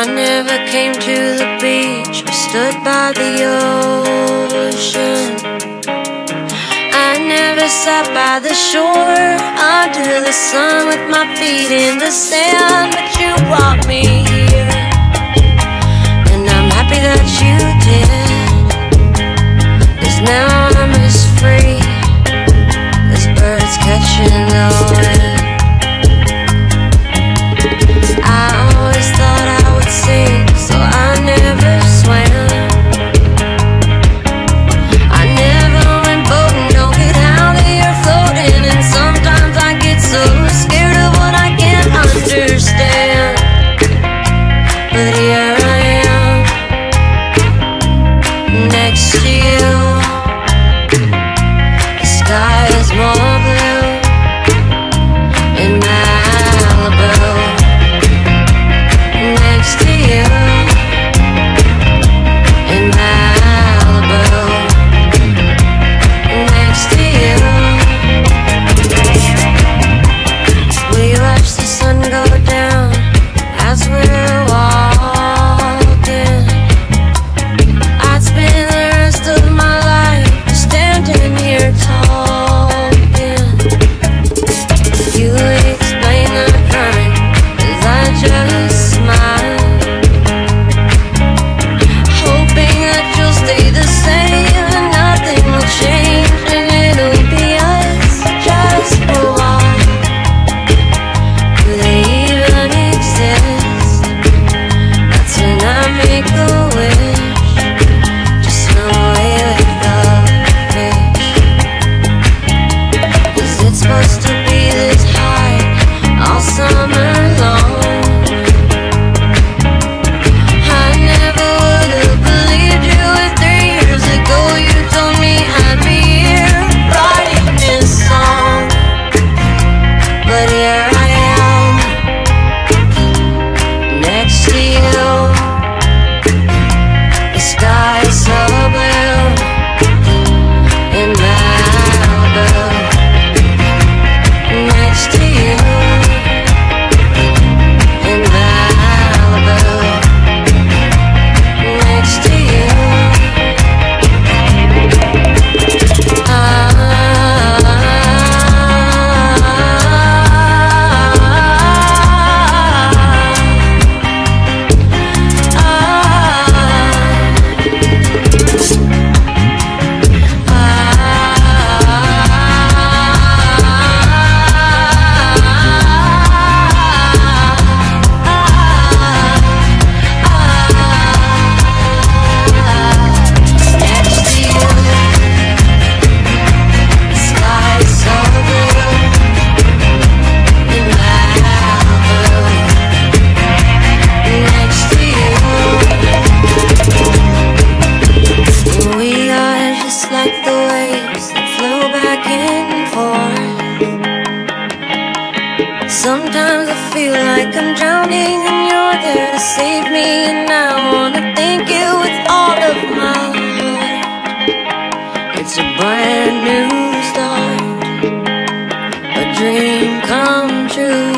never came to the beach or stood by the ocean. I never sat by the shore under the sun with my feet in the sand. But you brought me here, and I'm happy that you did, 'cause now I'm as free as birds catching the wind. I always thought I would sink, so I never swam. I never went boating, don't get out of here floating. And sometimes I get so scared of what I can't understand. But here I am, next to you. The sky is more blue in Malibu. Next to you in Malibu. Next to you. We watch the sun go down as we're walking. I'd spend the rest of my life standing here talking. You explain the crime, 'cause I just smile, hoping that you'll stay the same and nothing will change, and it'll be us just for a while. Do they even exist? That's when I make a wish, just swim away with the fish. 'Cause it's supposed to be this high all summer long. I never would have believed you if 3 years ago you told me I'd be here writing this song. But here I am, next to you. The sky is so blue in Malibu. Next to you in Malibu. Next to you. Like the waves that flow back and forth. Sometimes I feel like I'm drowning and you're there to save me, and I wanna thank you with all of my heart. It's a brand new start, a dream come true.